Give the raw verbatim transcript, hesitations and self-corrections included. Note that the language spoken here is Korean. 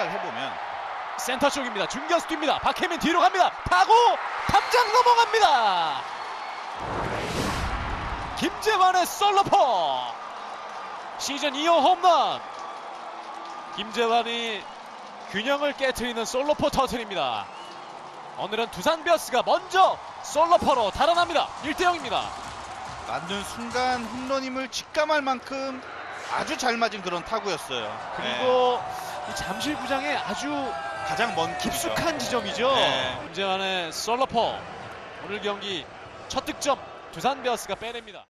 생각을 해보면 센터 쪽입니다. 중견수 뜁니다. 박혜민 뒤로 갑니다. 타고 탐장 넘어갑니다. 김재환의 솔로포. 시즌 이 호 홈런. 김재환이 균형을 깨트리는 솔로포 터트립니다. 오늘은 두산 베어스가 먼저 솔로포로 달아납니다. 일 대 영입니다. 맞는 순간 홈런임을 직감할 만큼 아주 잘 맞은 그런 타구였어요. 그리고 이 잠실구장에 아주 가장 먼 깊숙한 지점이죠. 네. 김재환의 솔로포. 오늘 경기 첫 득점 두산 베어스가 빼냅니다.